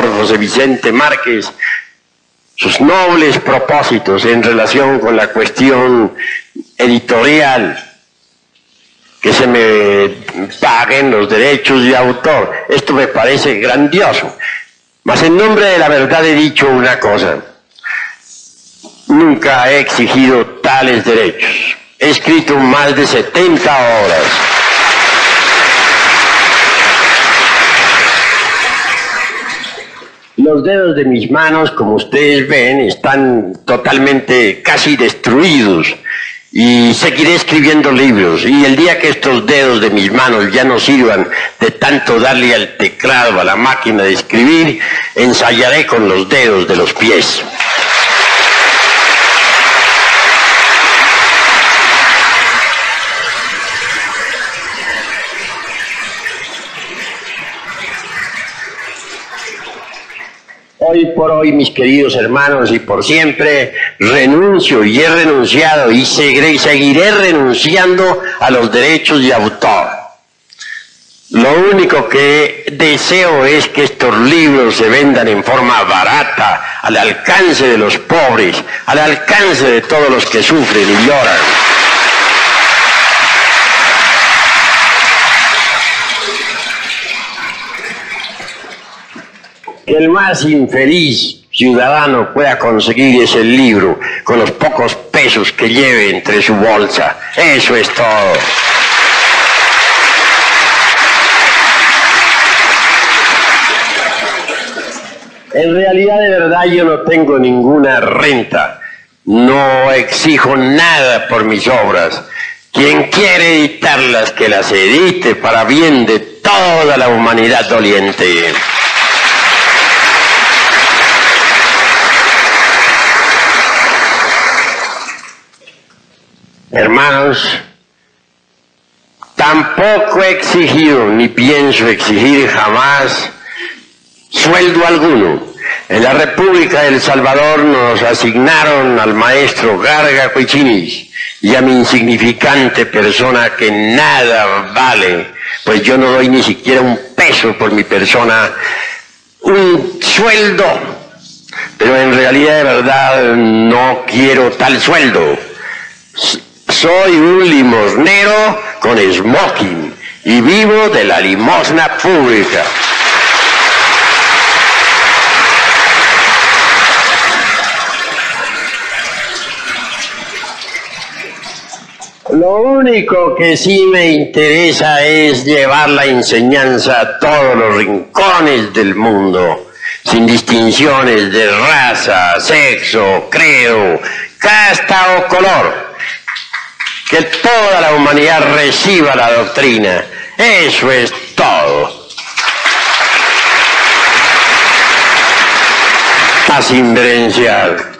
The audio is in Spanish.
doctor José Vicente Márquez sus nobles propósitos en relación con la cuestión editorial, que se me paguen los derechos de autor. Esto me parece grandioso. Mas en nombre de la verdad he dicho una cosa. Nunca he exigido tales derechos. He escrito más de 70 horas. Los dedos de mis manos, como ustedes ven, están totalmente casi destruidos. Y seguiré escribiendo libros. Y el día que estos dedos de mis manos ya no sirvan de tanto darle al teclado, a la máquina de escribir, ensayaré con los dedos de los pies. Hoy por hoy, mis hermanos, y por siempre, renuncio y he renunciado y seguiré renunciando a los derechos de autor. Lo único que deseo es que estos libros se vendan en forma barata, al alcance de los pobres, al alcance de todos los que sufren y lloran. Que el más infeliz ciudadano pueda conseguir ese libro con los pocos pesos que lleve entre su bolsa. Eso es todo. En realidad, de verdad, yo no tengo ninguna renta. No exijo nada por mis obras. Quien quiere editarlas, que las edite para bien de toda la humanidad doliente. Hermanos, tampoco he exigido, ni pienso exigir jamás, sueldo alguno. En la República de El Salvador nos asignaron al maestro Garga Cuichinis y a mi insignificante persona que nada vale, pues yo no doy ni siquiera un peso por mi persona, un sueldo. Pero en realidad, de verdad, no quiero tal sueldo. Soy un limosnero con smoking y vivo de la limosna pública. Lo único que sí me interesa es llevar la enseñanza a todos los rincones del mundo, sin distinciones de raza, sexo, credo, casta o color. Que toda la humanidad reciba la doctrina. Eso es todo. Paz inverencial.